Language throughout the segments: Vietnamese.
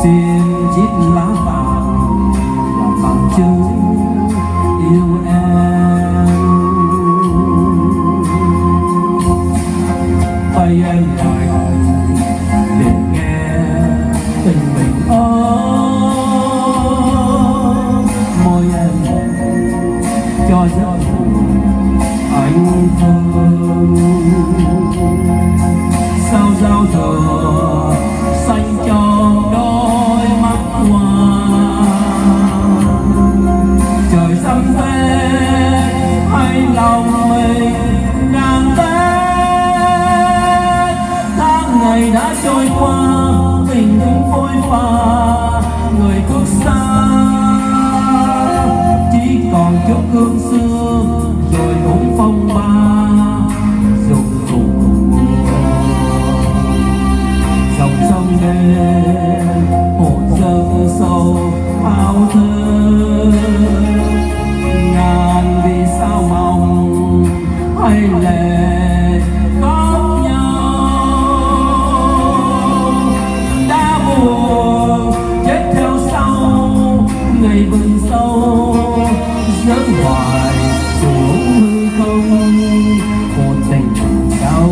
xin chiếc lá vàng là bằng chứng yêu em. Tay em lại để nghe tình mình môi em cho giấc anh thơ sao giao thừa xanh cho đôi mắt hoa. Trời sắp Tết hay lòng mình đang Tết, tháng ngày đã trôi qua mình cũng phôi pha, người cũng xa chỉ còn chút hương xưa rồi cũng phong ba. Dùng cùng dòng sông đêm hồn dâng sâu thao thức, ngàn vì sao mong hay lệ khóc nhau. Đã buồn chết theo sau ngày vườn sâu, rớt hoài xuống hư không một tình đau.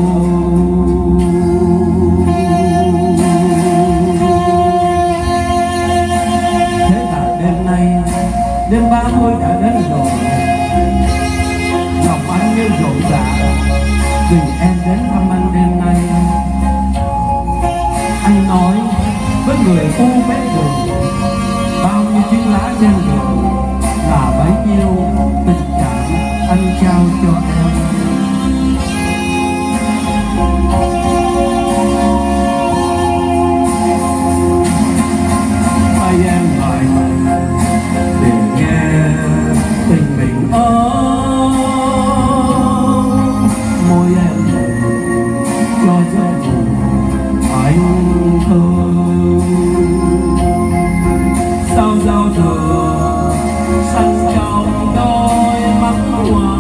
Thế là đêm nay đêm 30 đã đến rồi, lòng anh như rộn rã vì em đến thăm anh đêm nay. Anh nói với người phu bếp đường, bao nhiêu chiếc lá trên đường là bấy nhiêu tình cảm anh trao cho em. Tay em lại để nghe tình mình môi em cho giấc anh thơ sao giao thừa xanh trong đôi mắt hoa.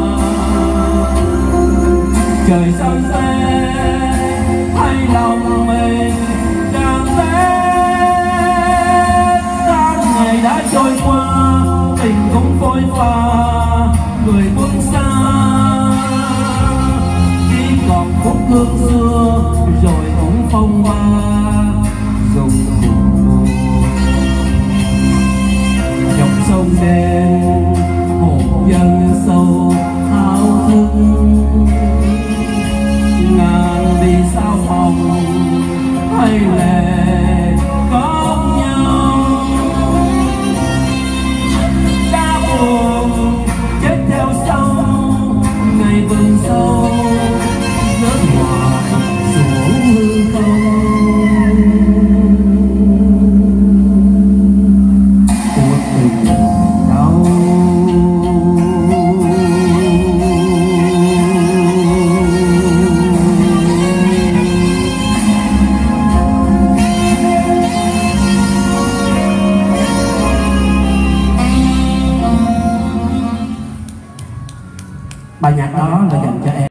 Trời sắp Tết hay lòng mình đang Tết, tháng ngày đã trôi qua tình cũng phôi pha, người phương xa chỉ còn khúc hương xưa rồi cũng phong ba. Dùng cùng dòng sông đêm hồn dâng sâu thao thức, ngàn vì sao mong hay lệ khóc nhau. Đã buồn chết theo sau ngày vườn sâu, rớt hoài xuống hư không cuộc tình đau. Bài nhạc đó là dành cho em.